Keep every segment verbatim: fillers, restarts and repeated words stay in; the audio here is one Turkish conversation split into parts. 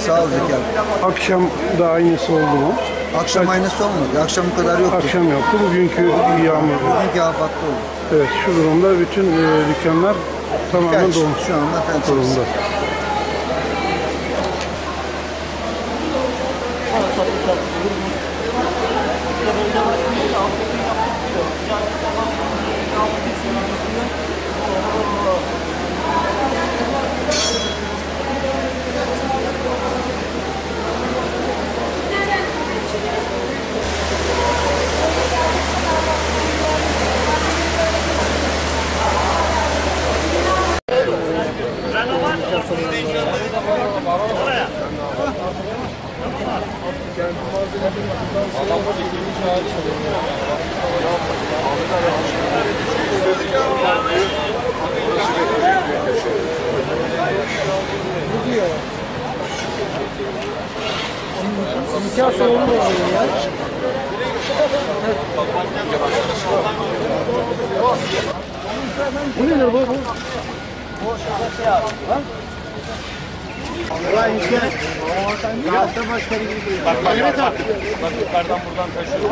Sağ ol Zeki abi. Akşam da aynısı oldu mu? Akşam aynısı olmadı. Akşam bu kadar yoktu. Akşam yoktu. Bugünkü yağmur. Bugünkü afatlı oldu. Evet, şu durumda bütün e, dükkanlar tamamen Felç. dolmuş Şu anda felç durumda. Nikah salonu da oluyor ya. Bu nedir bu? Bu şurası ya. Ulan işte. Saatte başka bir gibi. Bak bak bak. Bak, bak yukarıdan buradan taşıyor.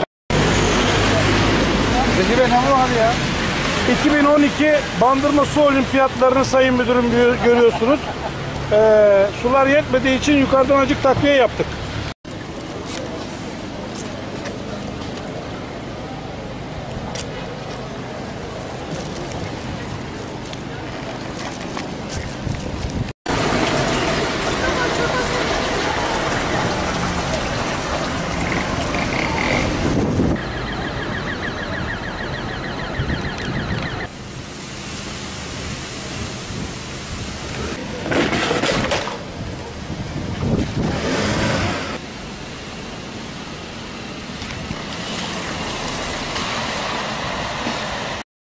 Zeki Bey ne var ya? iki bin on iki Bandırma Su Olimpiyatlarını Sayın Müdürüm görüyorsunuz. Ee, sular yetmediği için yukarıdan acık takviye yaptık.